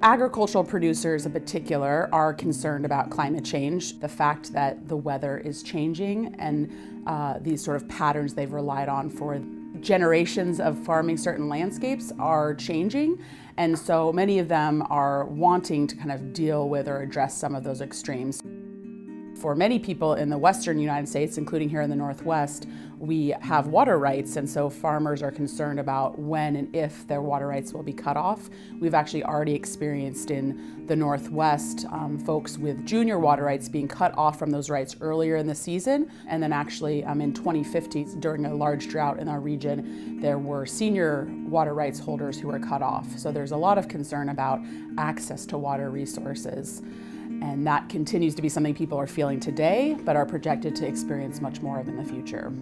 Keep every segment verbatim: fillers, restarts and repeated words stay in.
Agricultural producers in particular are concerned about climate change, the fact that the weather is changing, and uh, these sort of patterns they've relied on for generations of farming certain landscapes are changing. And so many of them are wanting to kind of deal with or address some of those extremes. For many people in the western United States, including here in the Northwest, we have water rights, and so farmers are concerned about when and if their water rights will be cut off. We've actually already experienced in the Northwest um, folks with junior water rights being cut off from those rights earlier in the season, and then actually um, in twenty fifty, during a large drought in our region, there were senior water rights holders who were cut off. So there's a lot of concern about access to water resources. And that continues to be something people are feeling today, but are projected to experience much more of in the future.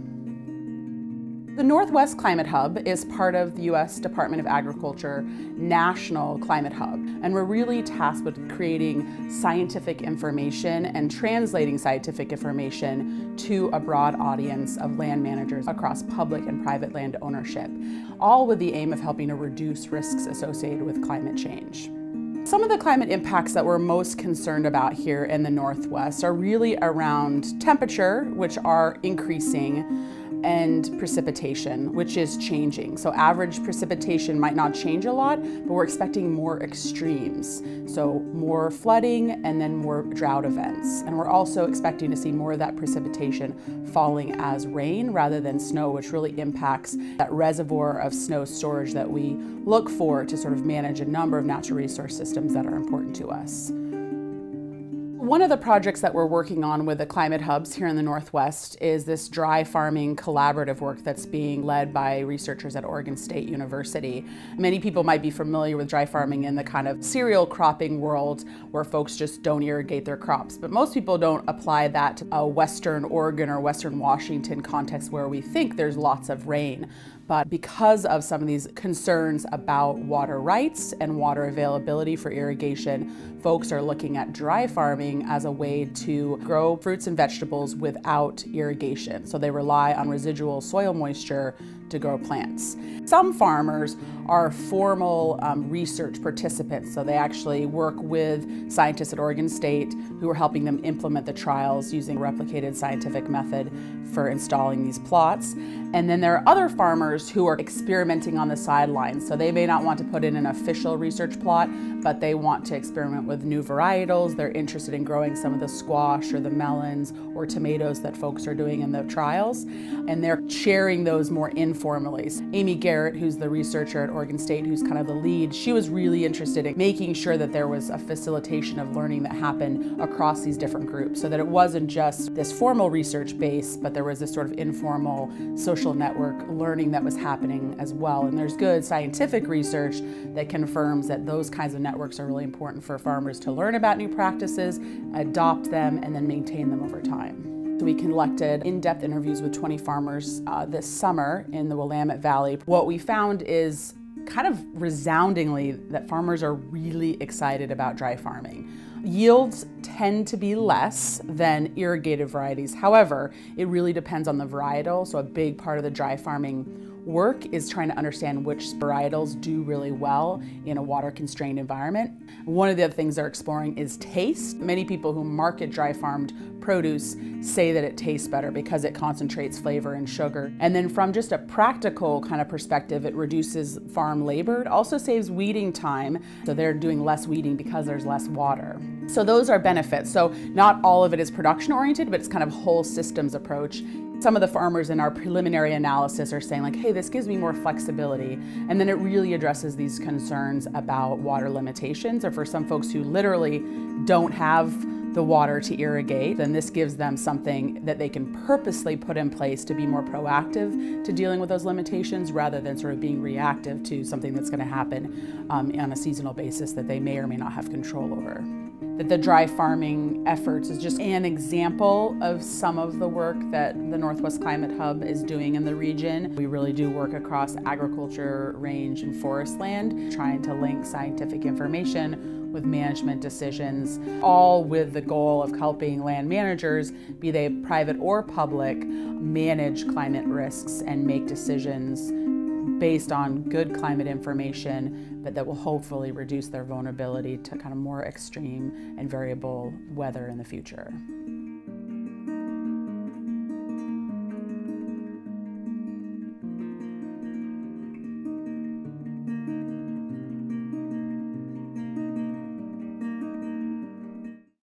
The Northwest Climate Hub is part of the U S Department of Agriculture National Climate Hub, and we're really tasked with creating scientific information and translating scientific information to a broad audience of land managers across public and private land ownership, all with the aim of helping to reduce risks associated with climate change. Some of the climate impacts that we're most concerned about here in the Northwest are really around temperature, which are increasing, and precipitation, which is changing. So average precipitation might not change a lot, but we're expecting more extremes. So more flooding and then more drought events. And we're also expecting to see more of that precipitation falling as rain rather than snow, which really impacts that reservoir of snow storage that we look for to sort of manage a number of natural resource systems that are important to us. One of the projects that we're working on with the climate hubs here in the Northwest is this dry farming collaborative work that's being led by researchers at Oregon State University. Many people might be familiar with dry farming in the kind of cereal cropping world where folks just don't irrigate their crops, but most people don't apply that to a Western Oregon or Western Washington context where we think there's lots of rain. But because of some of these concerns about water rights and water availability for irrigation, folks are looking at dry farming as a way to grow fruits and vegetables without irrigation. So they rely on residual soil moisture to grow plants. Some farmers are formal um, research participants, so they actually work with scientists at Oregon State who are helping them implement the trials using a replicated scientific method for installing these plots. And then there are other farmers who are experimenting on the sidelines, so they may not want to put in an official research plot, but they want to experiment with new varietals. They're interested in growing some of the squash or the melons or tomatoes that folks are doing in the trials, and they're sharing those more informally. Amy Garrett, who's the researcher at Oregon State, who's kind of the lead, she was really interested in making sure that there was a facilitation of learning that happened across these different groups, so that it wasn't just this formal research base, but there was this sort of informal social network learning that was happening as well. And there's good scientific research that confirms that those kinds of networks are really important for farmers to learn about new practices, adopt them, and then maintain them over time. So we conducted in-depth interviews with twenty farmers uh, this summer in the Willamette Valley. What we found is kind of resoundingly that farmers are really excited about dry farming. Yields tend to be less than irrigated varieties. However, it really depends on the varietal. So a big part of the dry farming work is trying to understand which varietals do really well in a water-constrained environment. One of the other things they're exploring is taste. Many people who market dry farmed produce say that it tastes better because it concentrates flavor and sugar. And then from just a practical kind of perspective, it reduces farm labor. It also saves weeding time, so they're doing less weeding because there's less water. So those are benefits. So not all of it is production oriented, but it's kind of whole systems approach. Some of the farmers in our preliminary analysis are saying like, hey, this gives me more flexibility. And then it really addresses these concerns about water limitations, or for some folks who literally don't have the water to irrigate, then this gives them something that they can purposely put in place to be more proactive to dealing with those limitations rather than sort of being reactive to something that's going to happen um, on a seasonal basis that they may or may not have control over. That the dry farming efforts is just an example of some of the work that the Northwest Climate Hub is doing in the region. We really do work across agriculture, range, and forest land, trying to link scientific information with management decisions, all with the goal of helping land managers, be they private or public, manage climate risks and make decisions based on good climate information, but that will hopefully reduce their vulnerability to kind of more extreme and variable weather in the future.